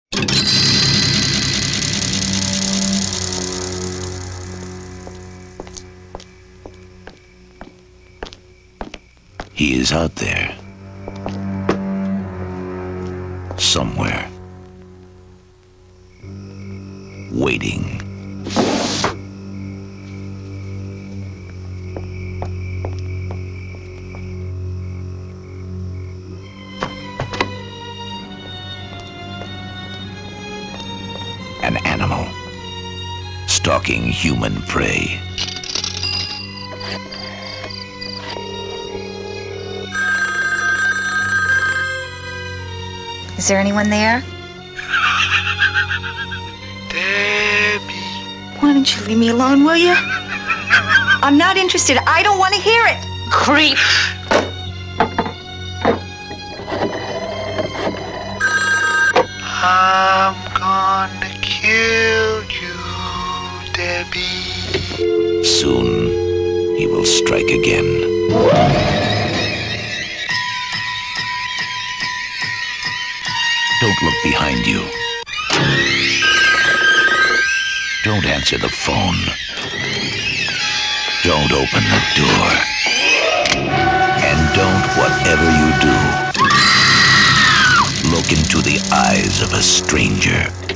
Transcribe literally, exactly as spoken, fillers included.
He is out there. Somewhere. Waiting. An animal. Stalking human prey. Is there anyone there? Debbie. Why don't you leave me alone, will you? I'm not interested. I don't want to hear it. Creep. I'm gonna kill you, Debbie. Soon, he will strike again. Don't look behind you. Don't answer the phone. Don't open the door. And don't, whatever you do, look into the eyes of a stranger.